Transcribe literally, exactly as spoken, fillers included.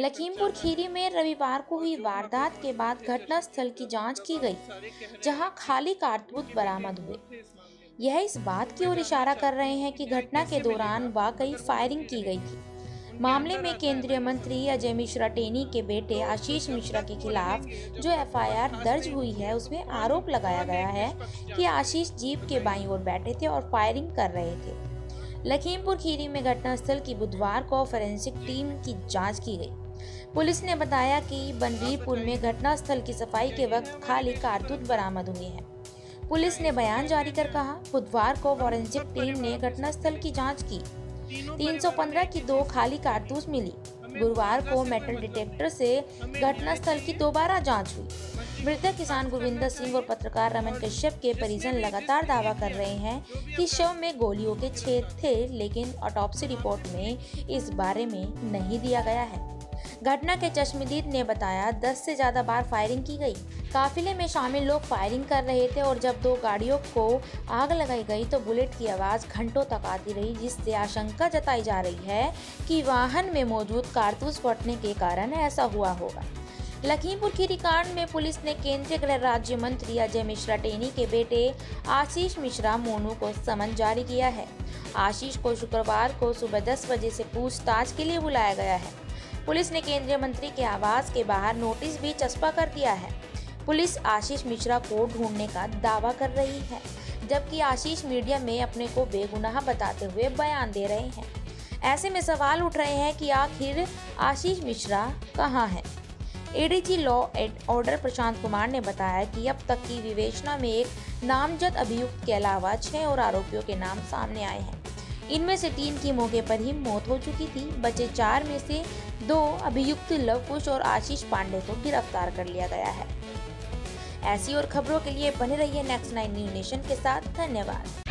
लखीमपुर खीरी में रविवार को हुई वारदात के बाद घटनास्थल की जांच की गई, जहां खाली कारतूस बरामद हुए। यह इस बात की ओर इशारा कर रहे हैं कि घटना के दौरान वाकई फायरिंग की गई थी। मामले में केंद्रीय मंत्री अजय मिश्रा टेनी के बेटे आशीष मिश्रा के खिलाफ जो एफ आई आर दर्ज हुई है, उसमें आरोप लगाया गया है कि आशीष जीप के बाईं ओर बैठे थे और फायरिंग कर रहे थे। लखीमपुर खीरी में घटनास्थल की बुधवार को फोरेंसिक टीम की जांच की गई। पुलिस ने बताया कि बनवीरपुर में घटनास्थल की सफाई के वक्त खाली कारतूस बरामद हुए हैं। पुलिस ने बयान जारी कर कहा, बुधवार को फोरेंसिक टीम ने घटनास्थल की जांच की। तीन सौ पंद्रह की दो खाली कारतूस मिली। गुरुवार को मेटल डिटेक्टर से घटनास्थल की दोबारा जांच हुई। मृतक किसान गोविंदर सिंह और पत्रकार रमन कश्यप के परिजन लगातार दावा कर रहे हैं कि शव में गोलियों के छेद थे, लेकिन ऑटोप्सी रिपोर्ट में इस बारे में नहीं दिया गया है। घटना के चश्मदीद ने बताया, दस से ज्यादा बार फायरिंग की गई। काफिले में शामिल लोग फायरिंग कर रहे थे और जब दो गाड़ियों को आग लगाई गई तो बुलेट की आवाज घंटों तक आती रही, जिससे आशंका जताई जा रही है कि वाहन में मौजूद कारतूस फटने के कारण ऐसा हुआ होगा। लखीमपुर खीरी कांड में पुलिस ने केंद्रीय गृह राज्य मंत्री अजय मिश्रा टेनी के बेटे आशीष मिश्रा मोनू को समन जारी किया है। आशीष को शुक्रवार को सुबह दस बजे से पूछताछ के लिए बुलाया गया है। पुलिस ने केंद्रीय मंत्री के आवास के बाहर नोटिस भी चस्पा कर दिया है। पुलिस आशीष मिश्रा को ढूंढने का दावा कर रही है, जबकि आशीष मीडिया में अपने को बेगुनाह बताते हुए बयान दे रहे हैं। ऐसे में सवाल उठ रहे हैं कि आखिर आशीष मिश्रा कहां है। A D G law and order Prashant Kumar ने बताया कि अब तक की विवेचना में एक नामजद अभियुक्त के अलावा छह और आरोपियों के नाम सामने आए हैं। इनमें से तीन की मौके पर ही मौत हो चुकी थी। बचे चार में से दो अभियुक्त लवकुश और आशीष पांडे को गिरफ्तार कर लिया गया है। ऐसी और खबरों के लिए बने रहिए नेक्स्ट नाइन न्यूज़ नेशन के साथ। धन्यवाद।